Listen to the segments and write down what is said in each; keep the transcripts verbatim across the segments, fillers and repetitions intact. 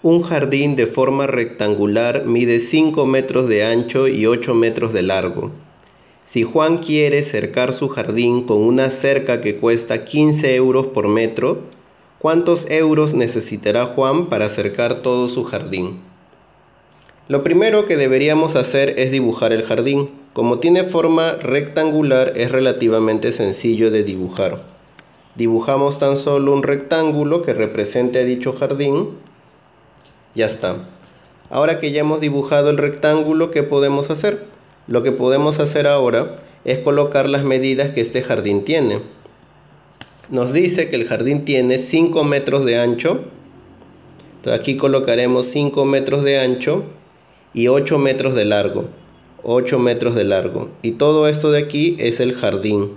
Un jardín de forma rectangular mide cinco metros de ancho y ocho metros de largo. Si Juan quiere cercar su jardín con una cerca que cuesta quince euros por metro, ¿cuántos euros necesitará Juan para cercar todo su jardín? Lo primero que deberíamos hacer es dibujar el jardín. Como tiene forma rectangular, es relativamente sencillo de dibujar. Dibujamos tan solo un rectángulo que represente a dicho jardín. Ya está. Ahora que ya hemos dibujado el rectángulo, ¿qué podemos hacer? Lo que podemos hacer ahora es colocar las medidas que este jardín tiene. Nos dice que el jardín tiene cinco metros de ancho. Entonces aquí colocaremos cinco metros de ancho y ocho metros de largo. ocho metros de largo. Y todo esto de aquí es el jardín.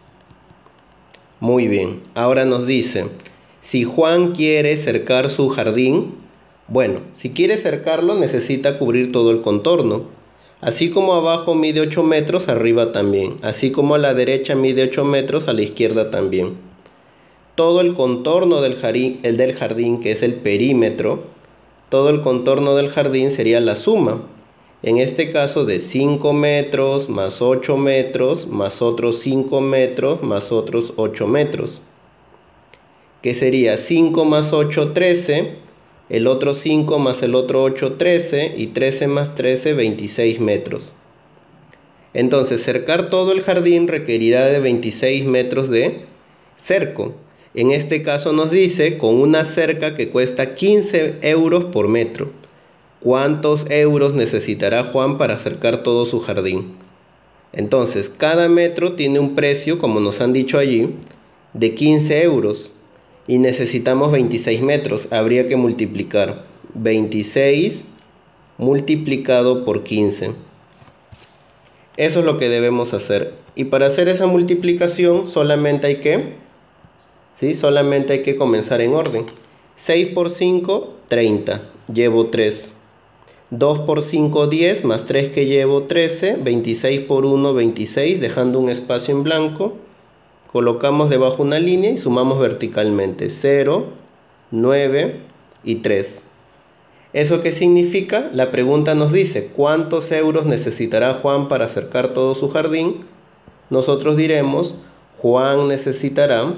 Muy bien. Ahora nos dice, si Juan quiere cercar su jardín, bueno, si quiere cercarlo necesita cubrir todo el contorno. Así como abajo mide ocho metros, arriba también. Así como a la derecha mide ocho metros, a la izquierda también. Todo el contorno del jardín, el del jardín, que es el perímetro, todo el contorno del jardín sería la suma. En este caso de cinco metros más ocho metros más otros cinco metros más otros ocho metros. Que sería cinco más ocho, trece. El otro cinco más el otro ocho, trece, y trece más trece, veintiséis metros. Entonces, cercar todo el jardín requerirá de veintiséis metros de cerco. En este caso nos dice, con una cerca que cuesta quince euros por metro. ¿Cuántos euros necesitará Juan para cercar todo su jardín? Entonces, cada metro tiene un precio, como nos han dicho allí, de quince euros. Y necesitamos veintiséis metros. Habría que multiplicar veintiséis multiplicado por quince. Eso es lo que debemos hacer. Y para hacer esa multiplicación solamente hay que, ¿sí? Solamente hay que comenzar en orden. seis por cinco, treinta. Llevo tres. dos por cinco, diez. Más tres que llevo, trece. veintiséis por uno, veintiséis. Dejando un espacio en blanco. Colocamos debajo una línea y sumamos verticalmente cero, nueve y tres. ¿Eso qué significa? La pregunta nos dice, ¿cuántos euros necesitará Juan para cercar todo su jardín? Nosotros diremos, Juan necesitará,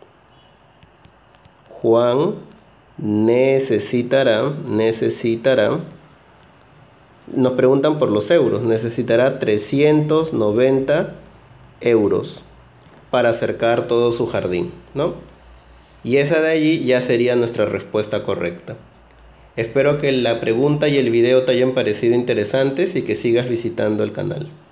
Juan necesitará, necesitará, nos preguntan por los euros, necesitará trescientos noventa euros. Para cercar todo su jardín, ¿no? Y esa de allí ya sería nuestra respuesta correcta. Espero que la pregunta y el video te hayan parecido interesantes y que sigas visitando el canal.